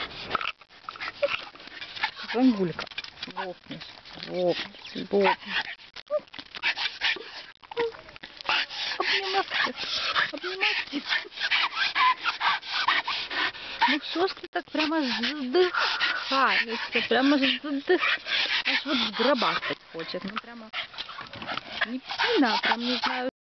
Зангулька. Лопнешь, лопнешь, лопнешь. Обнимашки, обнимашки. Ну что ж ты так прямо задыхаешься, прямо аж вот в гробах так хочет. Ну прямо не псина, прям не знаю.